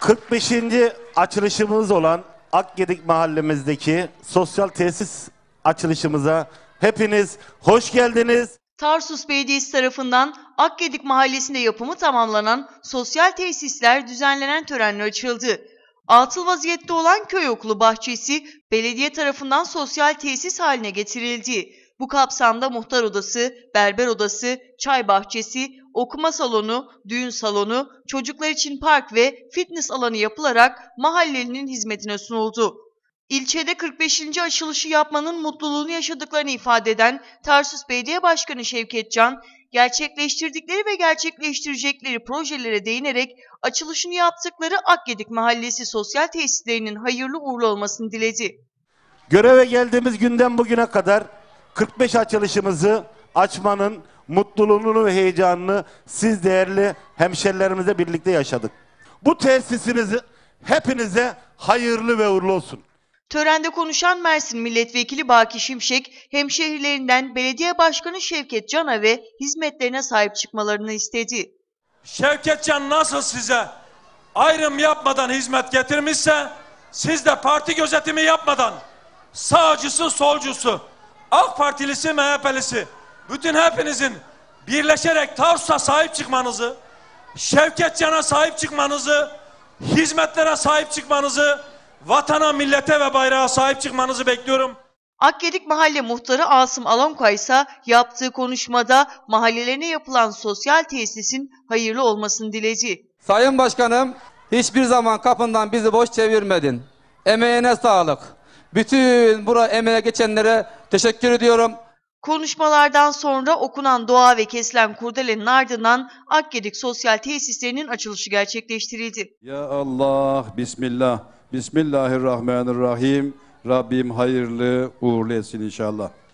45. açılışımız olan Akgedik mahallemizdeki sosyal tesis açılışımıza hepiniz hoş geldiniz. Tarsus Belediyesi tarafından Akgedik Mahallesi'nde yapımı tamamlanan sosyal tesisler düzenlenen törenle açıldı. Atıl vaziyette olan köy okulu bahçesi belediye tarafından sosyal tesis haline getirildi. Bu kapsamda muhtar odası, berber odası, çay bahçesi, okuma salonu, düğün salonu, çocuklar için park ve fitness alanı yapılarak mahallelinin hizmetine sunuldu. İlçede 45. açılışı yapmanın mutluluğunu yaşadıklarını ifade eden Tarsus Belediye Başkanı Şevket Can, gerçekleştirdikleri ve gerçekleştirecekleri projelere değinerek açılışını yaptıkları Akgedik Mahallesi sosyal tesislerinin hayırlı uğurlu olmasını diledi. Göreve geldiğimiz günden bugüne kadar 45 açılışımızı açmanın mutluluğunu ve heyecanını siz değerli hemşerilerimizle birlikte yaşadık. Bu tesisimizi hepinize hayırlı ve uğurlu olsun. Törende konuşan Mersin Milletvekili Baki Şimşek, hemşehrilerinden Belediye Başkanı Şevket Can'a ve hizmetlerine sahip çıkmalarını istedi. Şevket Can nasıl size ayrım yapmadan hizmet getirmişse, siz de parti gözetimi yapmadan sağcısı, solcusu, AK Partilisi, MHP'lisi, bütün hepinizin birleşerek Tarsus'a sahip çıkmanızı, Şevket Can'a sahip çıkmanızı, hizmetlere sahip çıkmanızı, vatana, millete ve bayrağa sahip çıkmanızı bekliyorum. Akgedik Mahalle Muhtarı Asım Alonka ise yaptığı konuşmada mahallelerine yapılan sosyal tesisin hayırlı olmasını diledi. Sayın Başkanım, hiçbir zaman kapından bizi boş çevirmedin. Emeğine sağlık. Bütün buraya emeğe geçenlere teşekkür ediyorum. Konuşmalardan sonra okunan dua ve kesilen kurdelenin ardından Akgedik sosyal tesislerinin açılışı gerçekleştirildi. Ya Allah, Bismillah, Bismillahirrahmanirrahim. Rabbim hayırlı uğurlu etsin inşallah.